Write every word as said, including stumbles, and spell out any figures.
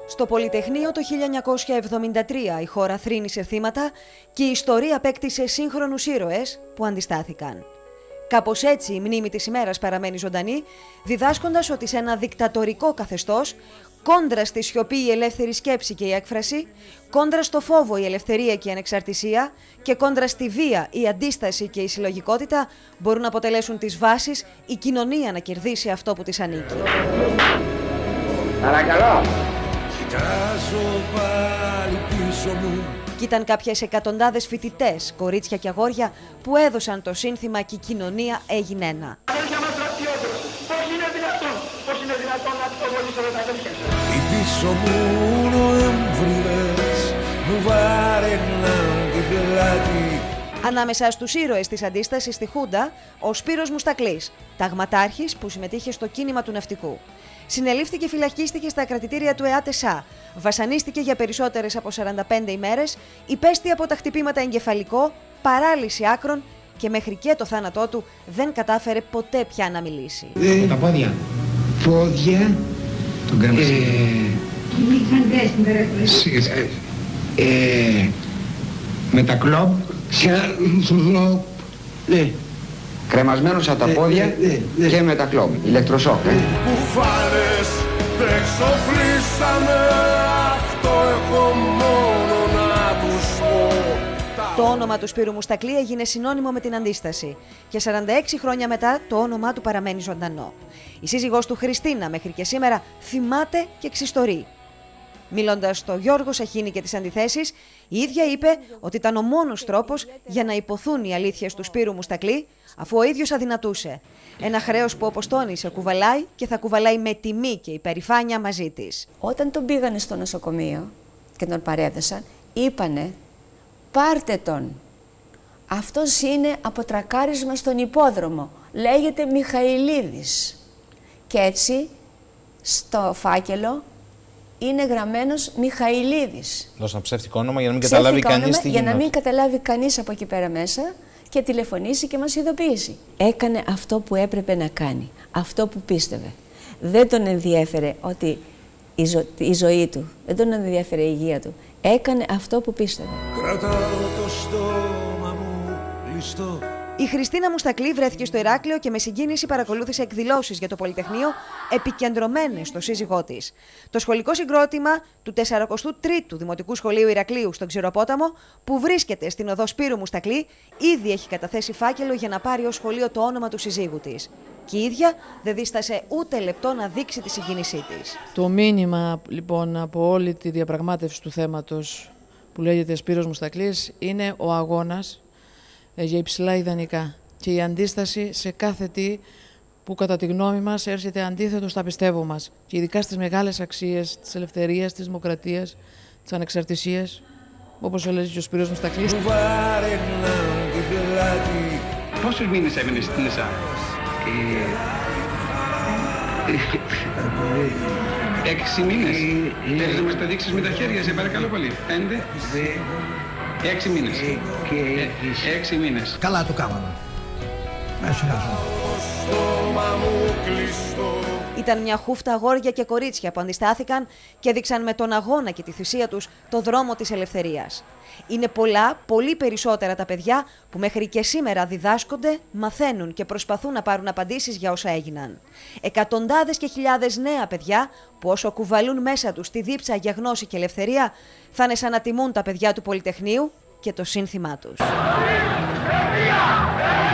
Στο Πολυτεχνείο το χίλια εννιακόσια εβδομήντα τρία η χώρα θρήνησε θύματα και η ιστορία απέκτησε σύγχρονους ήρωες που αντιστάθηκαν. Κάπως έτσι η μνήμη της ημέρας παραμένει ζωντανή, διδάσκοντας ότι σε ένα δικτατορικό καθεστώς, κόντρα στη σιωπή η ελεύθερη σκέψη και η έκφραση, κόντρα στο φόβο η ελευθερία και η ανεξαρτησία και κόντρα στη βία η αντίσταση και η συλλογικότητα μπορούν να αποτελέσουν τις βάσεις η κοινωνία να κερδίσει αυτό που της ανήκει. Παρακαλώ. Κοιτάζω πάλι πίσω μου. Κι ήταν κάποιες εκατοντάδες φοιτητές, κορίτσια και αγόρια που έδωσαν το σύνθημα και η κοινωνία έγινε ένα. Αδέρφια μας στρατιώτες, πώς είναι δυνατόν, πώς είναι δυνατόν να πυροβολήσετε τα αδέρφια σας. Οι πίσω μου νοεμβρίδες μου βάραιναν την πλάτη. Ανάμεσα στους ήρωες της αντίστασης στη Χούντα, ο Σπύρος Μουστακλής, ταγματάρχης που συμμετείχε στο κίνημα του ναυτικού. Συνελήφθηκε και φυλακίστηκε στα κρατητήρια του ΕΑΤΕΣΑ, βασανίστηκε για περισσότερες από σαράντα πέντε ημέρες, υπέστη από τα χτυπήματα εγκεφαλικό, παράλυση άκρων και μέχρι και το θάνατό του δεν κατάφερε ποτέ πια να μιλήσει. Ε, τα πόδια. Πόδια. Τον κρέμασε. Μηχανές στην περίπτωση. Με τα κλόμπ. Κλόμπ. Ναι. Κρεμασμένος από τα πόδια ναι, ναι, ναι. Και με τα κλόμπ. Ηλεκτροσόκ. Ε. Κουφάρες δεν εξοφλήσαμε, αυτό έχω μόνο να τους πω. Το όνομα του Σπύρου Μουστακλή έγινε συνώνυμο με την αντίσταση και σαράντα έξι χρόνια μετά το όνομά του παραμένει ζωντανό. Η σύζυγός του Χριστίνα μέχρι και σήμερα θυμάται και ξιστορεί. Μιλώντας στο Γιώργο Σαχίνη και τις αντιθέσεις, η ίδια είπε ότι ήταν ο μόνος τρόπος για να υποθούν οι αλήθειες του Σπύρου Μουστακλή, αφού ο ίδιος αδυνατούσε. Ένα χρέος που, όπως τόνισε, κουβαλάει και θα κουβαλάει με τιμή και υπερηφάνεια μαζί της. Όταν τον πήγανε στο νοσοκομείο και τον παρέδεσαν, είπανε πάρτε τον. Αυτός είναι από τρακάρισμα στον υπόδρομο. Λέγεται Μιχαηλίδης. Και έτσι στο φάκελο είναι γραμμένος Μιχαηλίδης. Δώσαν ψεύτικο όνομα για να μην καταλάβει κανείς τι Για να μην καταλάβει κανείς από εκεί πέρα μέσα και τηλεφωνήσει και μας ειδοποιήσει. Έκανε αυτό που έπρεπε να κάνει, αυτό που πίστευε. Δεν τον ενδιέφερε ότι η, ζω... η ζωή του, δεν τον ενδιέφερε η υγεία του. Έκανε αυτό που πίστευε. Κρατάω το στόμα μου κλειστό. Η Χριστίνα Μουστακλή βρέθηκε στο Ηράκλειο και με συγκίνηση παρακολούθησε εκδηλώσεις για το Πολυτεχνείο επικεντρωμένες στο σύζυγό της. Το σχολικό συγκρότημα του τεσσαρακοστού τρίτου Δημοτικού Σχολείου Ηρακλείου στον Ξηροπόταμο, που βρίσκεται στην οδό Σπύρου Μουστακλή, ήδη έχει καταθέσει φάκελο για να πάρει ως σχολείο το όνομα του συζύγου της. Και η ίδια δεν δίστασε ούτε λεπτό να δείξει τη συγκίνησή της. Το μήνυμα λοιπόν από όλη τη διαπραγμάτευση του θέματος που λέγεται Σπύρος Μουστακλής είναι ο αγώνας για υψηλά ιδανικά και η αντίσταση σε κάθε τι που κατά τη γνώμη μας έρχεται αντίθετο στα πιστεύω μας και ειδικά στις μεγάλες αξίες της ελευθερίας, της δημοκρατίας, της ανεξαρτησίας, όπως έλεγε και ο Σπύρος Μουστακλής. Πόσους μήνες έμεινες στην ΕΣΑ? Έξι μήνες. Θέλεις να μας τα δείξεις με τα χέρια, σε παρακαλώ πολύ. Πέντε. Έξι μήνες. Ε, έξι μήνες. Καλά το κάναμε. Ήταν μια χούφτα αγόρια και κορίτσια που αντιστάθηκαν και έδειξαν με τον αγώνα και τη θυσία τους το δρόμο της ελευθερίας. Είναι πολλά, πολύ περισσότερα τα παιδιά που μέχρι και σήμερα διδάσκονται, μαθαίνουν και προσπαθούν να πάρουν απαντήσεις για όσα έγιναν. Εκατοντάδες και χιλιάδες νέα παιδιά που όσο κουβαλούν μέσα τους τη δίψα για γνώση και ελευθερία θα είναι σαν να τιμούν τα παιδιά του Πολυτεχνείου και το σύνθημά τους.